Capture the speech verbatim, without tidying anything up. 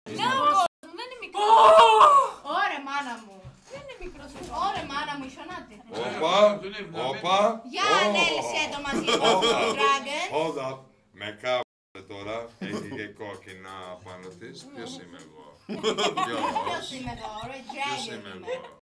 Ναι, ο κόσμος δεν είναι μικρός. Ωραία, μάνα μου. Δεν είναι μικρός ο κόσμος. Ωραία, μάνα μου, ισονάτε. Όπα, όπα. Για ανέλεσαι το μαζί μου, Dragon. Hold up. Με κάπου τώρα. Έχει και κόκκινα πάνω της. Ποιος είμαι εγώ. Ποιος είμαι εγώ, ρε, Ποιος Dragon είμαι είμαι. εγώ.